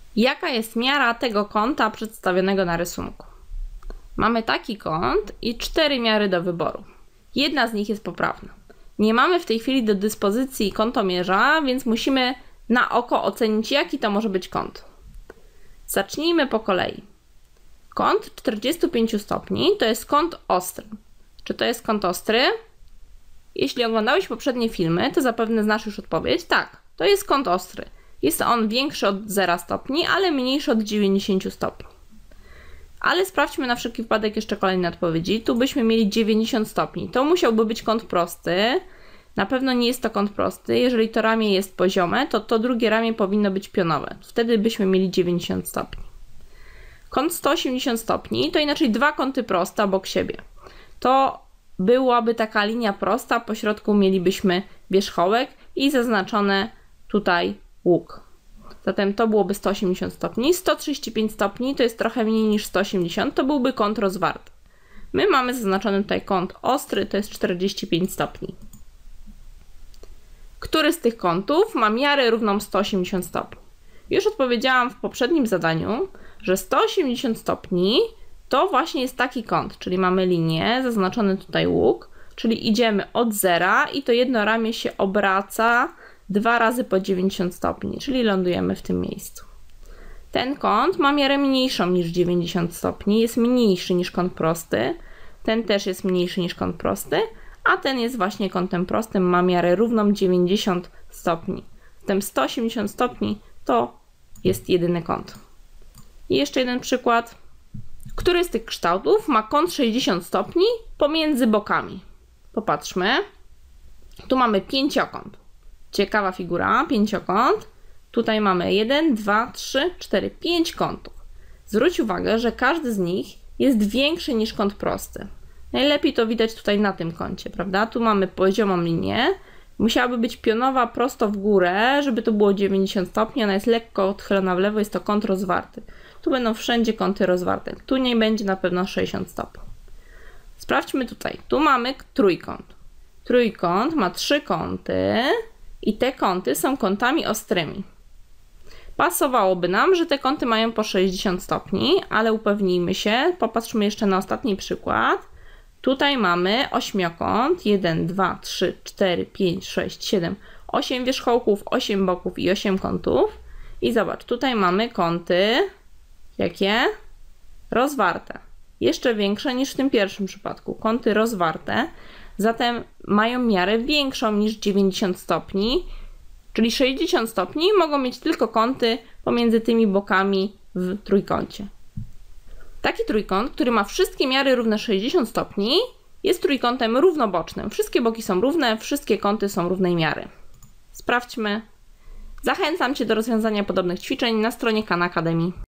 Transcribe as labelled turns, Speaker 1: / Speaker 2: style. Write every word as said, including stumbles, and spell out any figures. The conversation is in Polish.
Speaker 1: Jaka jest miara tego kąta przedstawionego na rysunku? Mamy taki kąt i cztery miary do wyboru. Jedna z nich jest poprawna. Nie mamy w tej chwili do dyspozycji kątomierza, więc musimy na oko ocenić, jaki to może być kąt. Zacznijmy po kolei. Kąt czterdzieści pięć stopni to jest kąt ostry. Czy to jest kąt ostry? Jeśli oglądałeś poprzednie filmy, to zapewne znasz już odpowiedź. Tak, to jest kąt ostry. Jest on większy od zera stopni, ale mniejszy od dziewięćdziesięciu stopni. Ale sprawdźmy na wszelki wypadek jeszcze kolejne odpowiedzi. Tu byśmy mieli dziewięćdziesiąt stopni. To musiałby być kąt prosty. Na pewno nie jest to kąt prosty. Jeżeli to ramię jest poziome, to to drugie ramię powinno być pionowe. Wtedy byśmy mieli dziewięćdziesiąt stopni. Kąt sto osiemdziesiąt stopni to inaczej dwa kąty proste obok siebie. To byłaby taka linia prosta, po środku mielibyśmy wierzchołek i zaznaczone tutaj łuk. Zatem to byłoby sto osiemdziesiąt stopni. sto trzydzieści pięć stopni to jest trochę mniej niż sto osiemdziesiąt, to byłby kąt rozwarty. My mamy zaznaczony tutaj kąt ostry, to jest czterdzieści pięć stopni. Który z tych kątów ma miarę równą sto osiemdziesiąt stopni? Już odpowiedziałam w poprzednim zadaniu, że sto osiemdziesiąt stopni to właśnie jest taki kąt, czyli mamy linię, zaznaczony tutaj łuk, czyli idziemy od zera i to jedno ramię się obraca dwa razy po dziewięćdziesiąt stopni, czyli lądujemy w tym miejscu. Ten kąt ma miarę mniejszą niż dziewięćdziesiąt stopni, jest mniejszy niż kąt prosty, ten też jest mniejszy niż kąt prosty, a ten jest właśnie kątem prostym, ma miarę równą dziewięćdziesiąt stopni. Zatem sto osiemdziesiąt stopni to jest jedyny kąt. I jeszcze jeden przykład. Który z tych kształtów ma kąt sześćdziesiąt stopni pomiędzy bokami? Popatrzmy. Tu mamy pięciokąt. Ciekawa figura, pięciokąt. Tutaj mamy jeden, dwa, trzy, cztery, pięć kątów. Zwróć uwagę, że każdy z nich jest większy niż kąt prosty. Najlepiej to widać tutaj na tym kącie, prawda? Tu mamy poziomą linię. Musiałaby być pionowa prosto w górę, żeby to było dziewięćdziesiąt stopni. Ona jest lekko odchylona w lewo, jest to kąt rozwarty. Tu będą wszędzie kąty rozwarte. Tu nie będzie na pewno sześćdziesiąt stopni. Sprawdźmy tutaj. Tu mamy trójkąt. Trójkąt ma trzy kąty i te kąty są kątami ostrymi. Pasowałoby nam, że te kąty mają po sześćdziesiąt stopni, ale upewnijmy się. Popatrzmy jeszcze na ostatni przykład. Tutaj mamy ośmiokąt. jeden, dwa, trzy, cztery, pięć, sześć, siedem, osiem wierzchołków, osiem boków i osiem kątów. I zobacz, tutaj mamy kąty jakie? Rozwarte. Jeszcze większe niż w tym pierwszym przypadku. Kąty rozwarte. Zatem mają miarę większą niż dziewięćdziesiąt stopni. Czyli sześćdziesiąt stopni mogą mieć tylko kąty pomiędzy tymi bokami w trójkącie. Taki trójkąt, który ma wszystkie miary równe sześćdziesiąt stopni, jest trójkątem równobocznym. Wszystkie boki są równe, wszystkie kąty są równej miary. Sprawdźmy. Zachęcam Cię do rozwiązania podobnych ćwiczeń na stronie Khan Academy.